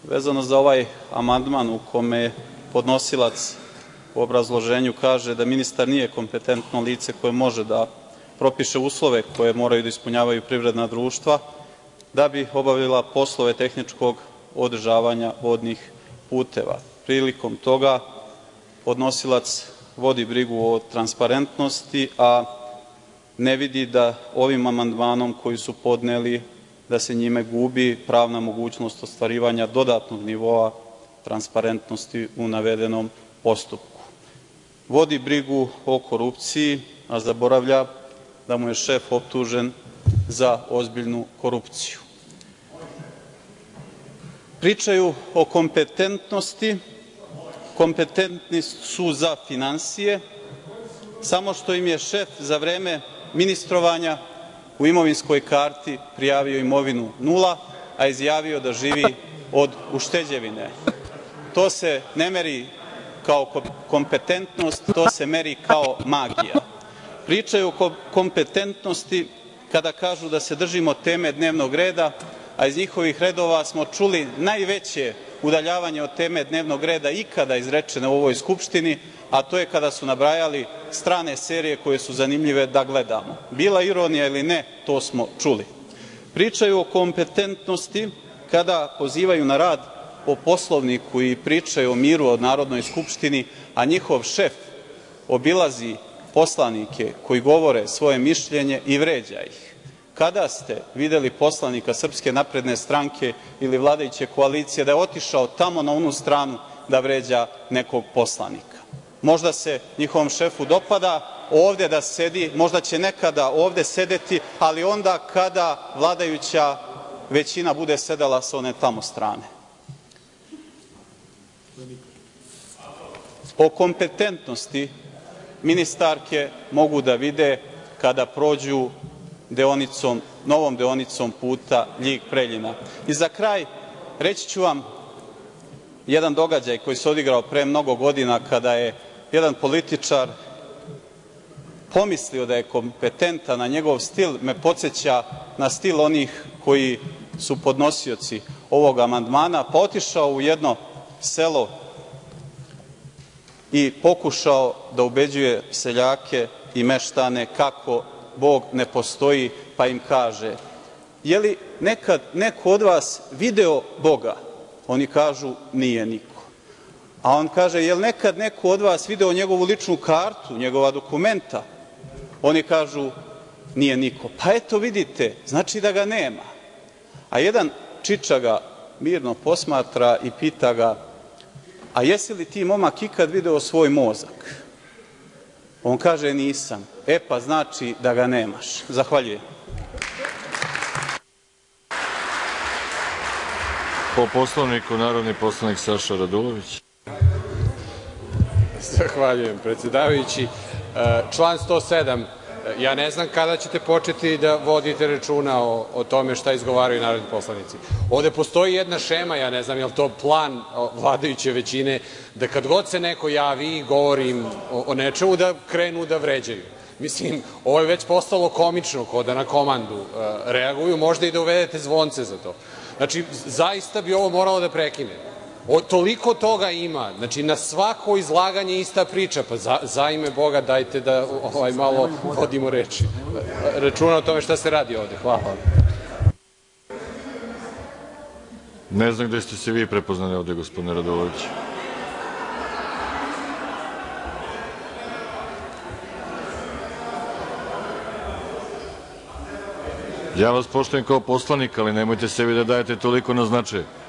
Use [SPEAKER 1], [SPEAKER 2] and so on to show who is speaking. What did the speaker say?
[SPEAKER 1] vezano za ovaj amandman u kome podnosilac u obrazloženju kaže da ministar nije kompetentno lice koje može da propiše uslove koje moraju da ispunjavaju privredna društva da bi obavila poslove tehničkog održavanja vodnih puteva. Prilikom toga podnosilac vodi brigu o transparentnosti, a ne vidi da ovim amandmanom koji su podneli da se njime gubi pravna mogućnost ostvarivanja dodatnog nivoa transparentnosti u navedenom postupku. Vodi brigu o korupciji, a zaboravlja da mu je šef optužen za ozbiljnu korupciju. Pričaju o kompetentnosti, kompetentni su za finansije, samo što im je šef za vreme ministrovanja u imovinskoj karti prijavio imovinu 0, a izjavio da živi od ušteđevine. To se ne meri kao kompetentnost, to se meri kao magija. Pričaju o kompetentnosti kada kažu da se držimo teme dnevnog reda, a iz njihovih redova smo čuli najveće udaljavanje od teme dnevnog reda ikada izrečene u ovoj Skupštini, a to je kada su nabrajali strane serije koje su zanimljive da gledamo. Bila ironija ili ne, to smo čuli. Pričaju o kompetentnosti kada pozivaju na rad po Poslovniku i pričaju o miru od Narodnoj skupštini, a njihov šef obilazi poslanike koji govore svoje mišljenje i vređa ih. Kada ste videli poslanika Srpske napredne stranke ili vladajuće koalicije da je otišao tamo na onu stranu da vređa nekog poslanika? Možda se njihovom šefu dopada ovde da sedi, možda će nekada ovde sedeti, ali onda kada vladajuća većina bude sedela sa one tamo strane. O kompetentnosti ministarke mogu da vide kada prođu novom deonicom puta Ljig-Preljina. I za kraj, reći ću vam jedan događaj koji se odigrao pre mnogo godina kada je jedan političar pomislio da je kompetentan, a njegov stil me podseća na stil onih koji su podnosioci ovog amandmana, pa otišao u jedno selo i pokušao da ubeđuje seljake i meštane kako Bog ne postoji, pa im kaže: je li nekad neko od vas video Boga? Oni kažu: nije niko. A on kaže: je li nekad neko od vas video njegovu ličnu kartu, njegova dokumenta? Oni kažu: nije niko. Pa eto vidite, znači da ga nema. A jedan čiča ga mirno posmatra i pita ga: a jesi li ti, momak, ikad video svoj mozak? On kaže: nisam. E pa znači da ga nemaš. Zahvaljujem.
[SPEAKER 2] Po Poslovniku, narodni poslanik Saša Radulović.
[SPEAKER 3] Zahvaljujem, predsedavajući. Član 107. Ja ne znam kada ćete početi da vodite računa o tome šta izgovaraju narodni poslanici. Ovde postoji jedna šema, ja ne znam je li to plan vladajuće većine, da kad god se neko javi i govori im o nečemu da krenu da vređaju. Mislim, ovo je već postalo komično, kao da na komandu reaguju, možda i da uvedete zvonce za to. Znači, zaista bi ovo moralo da prekine. Toliko toga ima, znači na svako izlaganje ista priča, pa za ime Boga dajte da malo vodimo računa o tome šta se radi ovde. Hvala.
[SPEAKER 2] Ne znam gde ste se vi prepoznali ovde, gospodine Radulović. Ja vas poštujem kao poslanik, ali nemojte sebi da dajete toliko na značaj.